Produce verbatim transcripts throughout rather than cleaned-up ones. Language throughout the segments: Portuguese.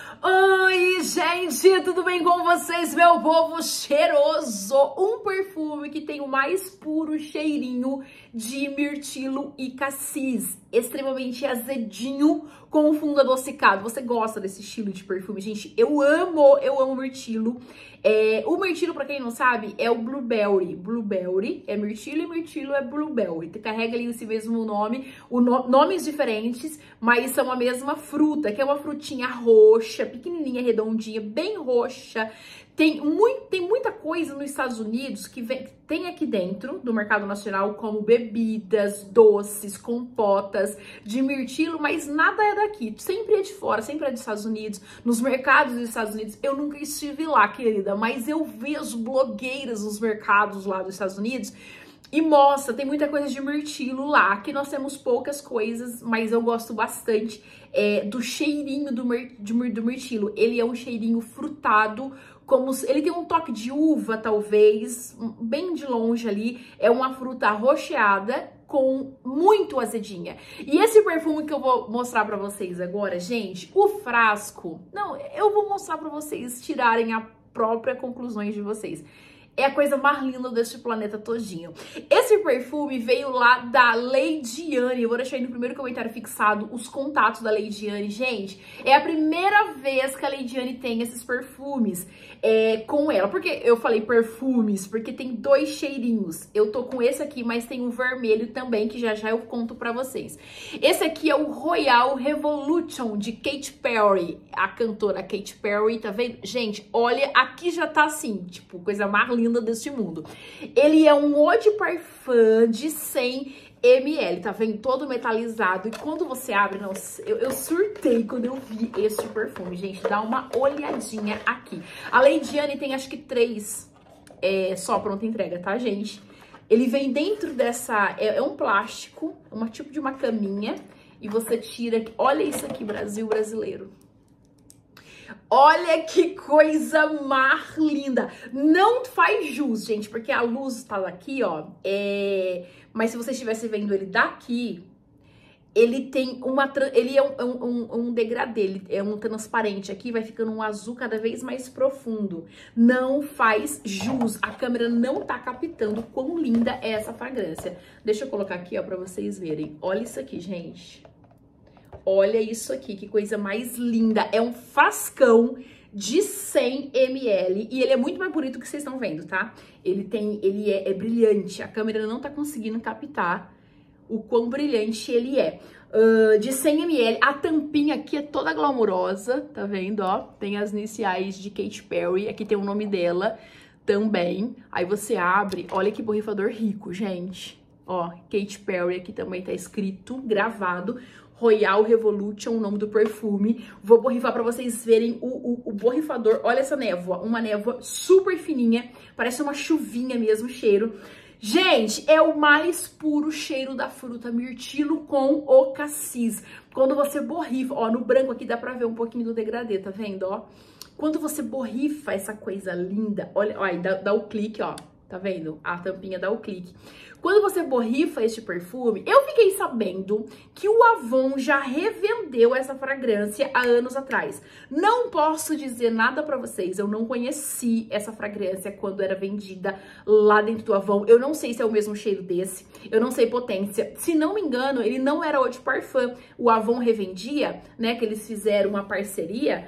Oi, gente, tudo bem com vocês, meu povo cheiroso? Um perfume que tem o mais puro cheirinho de mirtilo e cassis, extremamente azedinho com fundo adocicado. Você gosta desse estilo de perfume? Gente, eu amo, eu amo mirtilo. É, o mirtilo, pra quem não sabe, é o blueberry. Blueberry é mirtilo e mirtilo é blueberry. Carrega ali esse mesmo nome, o no, nomes diferentes, mas são a mesma fruta, que é uma frutinha roxa, pequenininha, redondinha, bem roxa. Tem, muito, tem muita coisa nos Estados Unidos que vem, tem aqui dentro do mercado nacional, como bebidas, doces, compotas de mirtilo, mas nada é daqui. Sempre é de fora, sempre é dos Estados Unidos. Nos mercados dos Estados Unidos, eu nunca estive lá, querida, mas eu vejo blogueiras nos mercados lá dos Estados Unidos e mostra, tem muita coisa de mirtilo lá. Aqui nós temos poucas coisas, mas eu gosto bastante é, do cheirinho do, mir, de, do mirtilo. Ele é um cheirinho frutado, como ele tem um toque de uva, talvez, bem de longe ali. É uma fruta rocheada com muito azedinha. E esse perfume que eu vou mostrar pra vocês agora, gente, o frasco... Não, eu vou mostrar pra vocês tirarem a própria conclusões de vocês. É a coisa mais linda deste planeta todinho. Esse perfume veio lá da Leidiane. Eu vou deixar aí no primeiro comentário fixado os contatos da Leidiane. Gente, é a primeira vez que a Leidiane tem esses perfumes é, com ela. Por que eu falei perfumes? Porque tem dois cheirinhos. Eu tô com esse aqui, mas tem um vermelho também, que já já eu conto pra vocês. Esse aqui é o Royal Revolution, de Katy Perry. A cantora Katy Perry, tá vendo? Gente, olha, aqui já tá assim, tipo, coisa mais linda deste mundo. Ele é um eau de parfum de cem mililitros, tá vendo? Todo metalizado. E quando você abre, nossa, eu, eu surtei quando eu vi este perfume, gente. Dá uma olhadinha aqui. A Leidiane tem acho que três é, só pronta entrega, tá, gente? Ele vem dentro dessa... É, é um plástico, uma tipo de uma caminha. E você tira... Olha isso aqui, Brasil brasileiro. Olha que coisa mais linda. Não faz jus, gente, porque a luz tá daqui, ó. É... Mas se você estivesse vendo ele daqui, ele tem uma... Ele é um, um, um degradê, ele é um transparente. Aqui vai ficando um azul cada vez mais profundo. Não faz jus. A câmera não tá captando quão linda é essa fragrância. Deixa eu colocar aqui, ó, pra vocês verem. Olha isso aqui, gente. Olha isso aqui, que coisa mais linda. É um frascão de cem mililitros e ele é muito mais bonito que vocês estão vendo, tá? Ele tem, ele é, é brilhante. A câmera não tá conseguindo captar o quão brilhante ele é. Uh, de cem mililitros, a tampinha aqui é toda glamourosa, tá vendo, ó? Tem as iniciais de Katy Perry, aqui tem o nome dela também. Aí você abre, olha que borrifador rico, gente. Ó, Katy Perry aqui também tá escrito, gravado. Royal Revolution, o nome do perfume. Vou borrifar pra vocês verem o, o, o borrifador. Olha essa névoa, uma névoa super fininha, parece uma chuvinha mesmo o cheiro. Gente, é o mais puro cheiro da fruta mirtilo com o cassis. Quando você borrifa, ó, no branco aqui dá pra ver um pouquinho do degradê, tá vendo, ó? Quando você borrifa essa coisa linda, olha, ó, aí dá, dá o clique, ó. Tá vendo? A tampinha dá o clique. Quando você borrifa este perfume, eu fiquei sabendo que o Avon já revendeu essa fragrância há anos atrás. Não posso dizer nada pra vocês, eu não conheci essa fragrância quando era vendida lá dentro do Avon. Eu não sei se é o mesmo cheiro desse, eu não sei potência. Se não me engano, ele não era eau de parfum. O Avon revendia, né, que eles fizeram uma parceria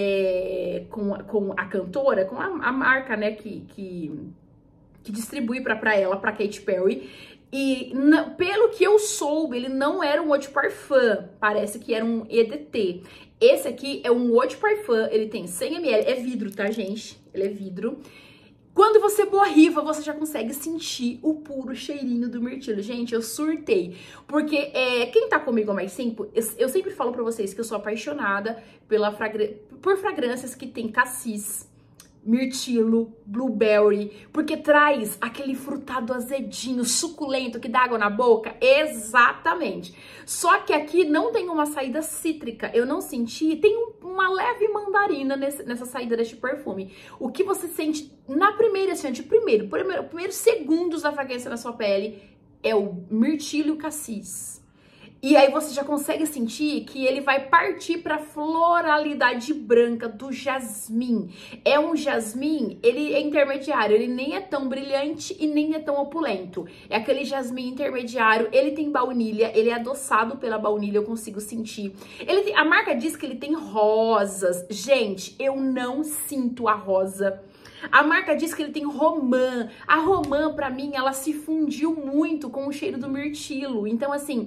é, com, com a cantora, com a, a marca, né, que... que que distribui pra, pra ela, pra Katy Perry, e pelo que eu soube, ele não era um eau de parfum, parece que era um E D T. Esse aqui é um eau de parfum, ele tem cem mililitros, é vidro, tá, gente? Ele é vidro. Quando você borrifa, você já consegue sentir o puro cheirinho do mirtilo. Gente, eu surtei, porque é, quem tá comigo há mais tempo, eu, eu sempre falo pra vocês que eu sou apaixonada pela fragrância, por fragrâncias que tem cassis, mirtilo, blueberry, porque traz aquele frutado azedinho, suculento, que dá água na boca. Exatamente. Só que aqui não tem uma saída cítrica, eu não senti, tem um, uma leve mandarina nesse, nessa saída deste perfume. O que você sente na primeira, assim, de primeiro, primeiro, primeiros segundos da fragrância na sua pele é o mirtilo e o cassis. E aí você já consegue sentir que ele vai partir para floralidade branca do jasmim. É um jasmim, ele é intermediário, ele nem é tão brilhante e nem é tão opulento. É aquele jasmim intermediário, ele tem baunilha, ele é adoçado pela baunilha, eu consigo sentir. Ele tem, a marca diz que ele tem rosas. Gente, eu não sinto a rosa. A marca diz que ele tem romã. A romã, pra mim, ela se fundiu muito com o cheiro do mirtilo. Então, assim,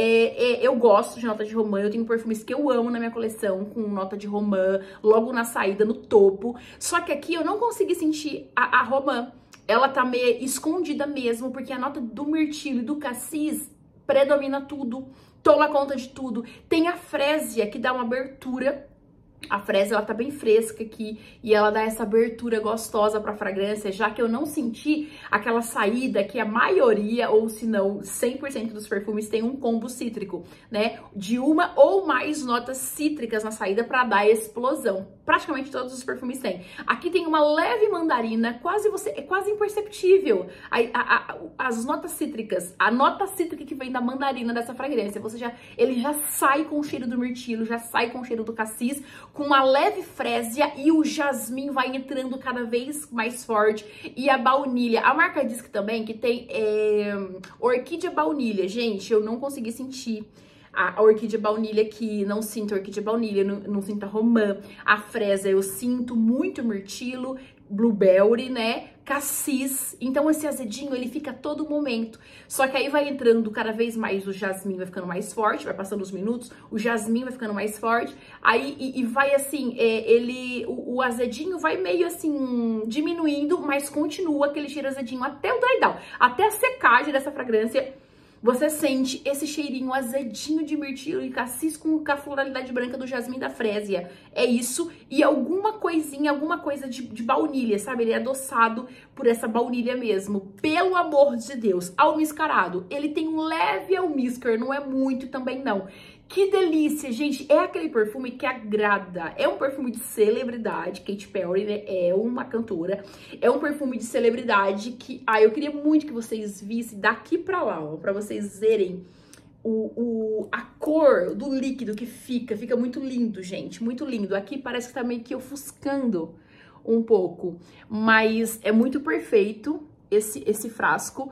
é, é, eu gosto de nota de romã. Eu tenho perfumes que eu amo na minha coleção com nota de romã, logo na saída, no topo. Só que aqui eu não consegui sentir a, a romã. Ela tá meio escondida mesmo, porque a nota do mirtilo e do cassis predomina tudo, toma conta de tudo. Tem a frésia, que dá uma abertura. A frésia, ela tá bem fresca aqui e ela dá essa abertura gostosa pra fragrância, já que eu não senti aquela saída que a maioria, ou se não, cem por cento dos perfumes tem um combo cítrico, né? De uma ou mais notas cítricas na saída pra dar explosão. Praticamente todos os perfumes têm. Aqui tem uma leve mandarina, quase você, é quase imperceptível. A, a, a, as notas cítricas, a nota cítrica que vem da mandarina dessa fragrância, você já, ele já sai com o cheiro do mirtilo, já sai com o cheiro do cassis, com uma leve frésia, e o jasmim vai entrando cada vez mais forte, e a baunilha. A marca diz que também que tem é, orquídea baunilha. Gente, eu não consegui sentir a orquídea baunilha aqui, não sinto orquídea baunilha, não, não sinto a romã. A frésia eu sinto muito mirtilo, blueberry, né, cassis. Então esse azedinho, ele fica a todo momento. Só que aí vai entrando cada vez mais o jasmim, vai ficando mais forte, vai passando os minutos, o jasmim vai ficando mais forte. Aí e, e vai assim, é, ele, o, o azedinho vai meio assim diminuindo, mas continua aquele cheiro azedinho até o dry down, até a secagem dessa fragrância. Você sente esse cheirinho azedinho de mirtilo e cassis com a floralidade branca do jasmim da frésia. É isso. E alguma coisinha, alguma coisa de, de baunilha, sabe? Ele é adoçado por essa baunilha mesmo. Pelo amor de Deus. Almiscarado. Ele tem um leve almíscar, não é muito também não. Que delícia, gente. É aquele perfume que agrada. É um perfume de celebridade. Katy Perry, né? É uma cantora. É um perfume de celebridade que... Ah, eu queria muito que vocês vissem daqui pra lá, ó. Pra vocês verem o, o, a cor do líquido que fica. Fica muito lindo, gente. Muito lindo. Aqui parece que tá meio que ofuscando um pouco. Mas é muito perfeito esse, esse frasco.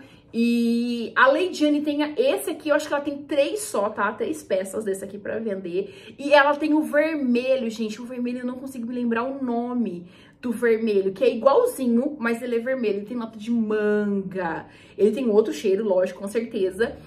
E a Lady Anne tem esse aqui, eu acho que ela tem três só, tá? Três peças desse aqui pra vender. E ela tem o vermelho, gente. O vermelho eu não consigo me lembrar o nome do vermelho, que é igualzinho, mas ele é vermelho. Ele tem nota de manga. Ele tem outro cheiro, lógico, com certeza.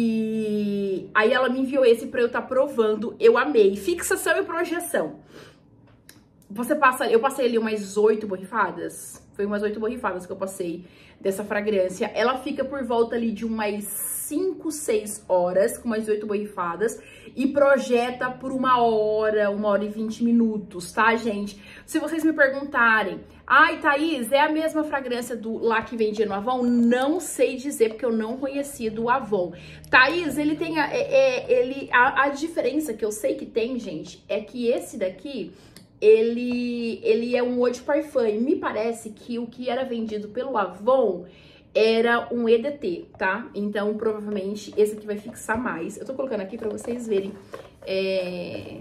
E aí ela me enviou esse pra eu estar provando. Eu amei. Fixação e projeção. Você passa, eu passei ali umas oito borrifadas. Foi umas oito borrifadas que eu passei dessa fragrância. Ela fica por volta ali de umas cinco, seis horas, com umas oito borrifadas. E projeta por uma hora, uma hora e vinte minutos, tá, gente? Se vocês me perguntarem, ai, Thaís, é a mesma fragrância do lá que vendia no Avon? Não sei dizer, porque eu não conhecia do Avon. Thaís, ele tem a, é, ele, a, a diferença que eu sei que tem, gente, é que esse daqui... Ele, ele é um eau de parfum, e me parece que o que era vendido pelo Avon era um E D T, tá? Então, provavelmente, esse aqui vai fixar mais. Eu tô colocando aqui pra vocês verem. É...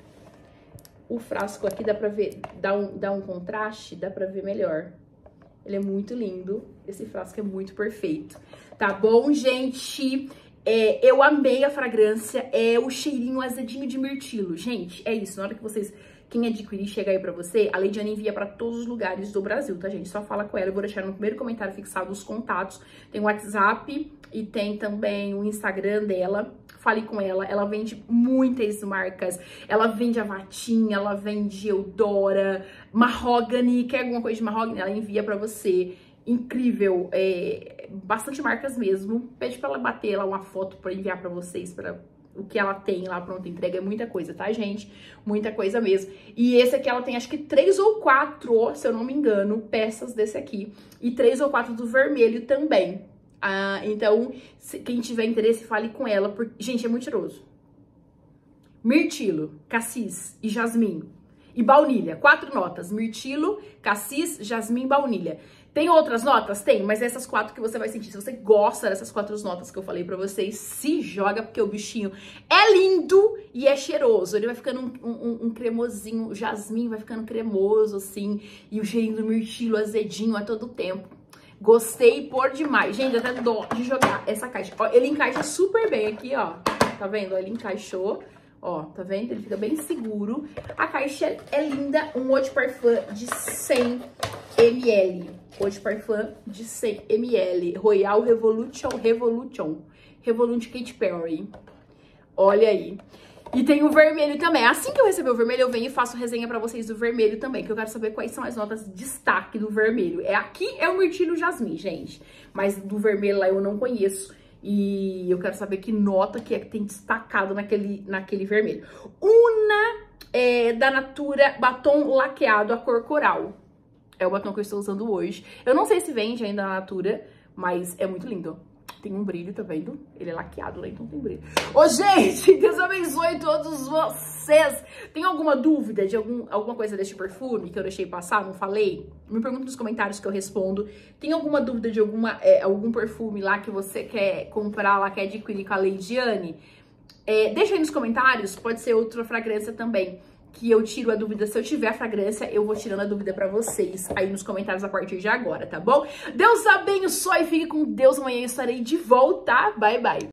O frasco aqui dá pra ver, dá um, dá um contraste, dá pra ver melhor. Ele é muito lindo, esse frasco é muito perfeito. Tá bom, gente? É, eu amei a fragrância, é o cheirinho azedinho de mirtilo. Gente, é isso, na hora que vocês... Quem adquirir, chega aí pra você, a Lady Anne envia pra todos os lugares do Brasil, tá, gente? Só fala com ela, eu vou deixar no primeiro comentário fixado os contatos. Tem o WhatsApp e tem também o Instagram dela. Fale com ela, ela vende muitas marcas. Ela vende Avatim, ela vende Eudora, Mahogany, quer alguma coisa de Mahogany? Ela envia pra você. Incrível, é, bastante marcas mesmo. Pede pra ela bater lá uma foto pra enviar pra vocês, pra... O que ela tem lá, pronto, entrega é muita coisa, tá, gente? Muita coisa mesmo. E esse aqui, ela tem acho que três ou quatro, se eu não me engano, peças desse aqui. E três ou quatro do vermelho também. Ah, então, se, quem tiver interesse, fale com ela. Porque, gente, é muito cheiroso. Mirtilo, cassis e jasmim. E baunilha, quatro notas. Mirtilo, cassis, jasmim, baunilha. Tem outras notas? Tem, mas essas quatro que você vai sentir. Se você gosta dessas quatro notas que eu falei pra vocês, se joga, porque o bichinho é lindo e é cheiroso. Ele vai ficando um, um, um cremosinho, o jasmim vai ficando cremoso, assim, e o cheirinho do mirtilo azedinho a todo tempo. Gostei por demais. Gente, até dó de jogar essa caixa. Ó, ele encaixa super bem aqui, ó. Tá vendo? Ó, ele encaixou. Ó, tá vendo? Ele fica bem seguro. A caixa é linda. Um eau de parfum de cem mililitros. Eau de parfum de cem mililitros. Royal Revolution, Revolution. Revolution Katy Perry. Olha aí. E tem o vermelho também. Assim que eu receber o vermelho, eu venho e faço resenha pra vocês do vermelho também, que eu quero saber quais são as notas de destaque do vermelho. É, aqui é o mirtilo jasmim, gente. Mas do vermelho lá eu não conheço. E eu quero saber que nota que é que tem destacado naquele, naquele vermelho. Una é, da Natura batom laqueado a cor coral. É o batom que eu estou usando hoje. Eu não sei se vende ainda na Natura, mas é muito lindo. Tem um brilho, tá vendo? Ele é laqueado, né? Então tem brilho. Ô, gente, Deus abençoe todos vocês. Tem alguma dúvida de algum, alguma coisa deste perfume que eu deixei passar, não falei? Me pergunta nos comentários que eu respondo. Tem alguma dúvida de alguma, é, algum perfume lá que você quer comprar, lá, quer adquirir com a Leidiane? É, deixa aí nos comentários, pode ser outra fragrância também, que eu tiro a dúvida. Se eu tiver a fragrância, eu vou tirando a dúvida pra vocês aí nos comentários a partir de agora, tá bom? Deus abençoe, fique com Deus. Amanhã eu estarei de volta. Bye, bye.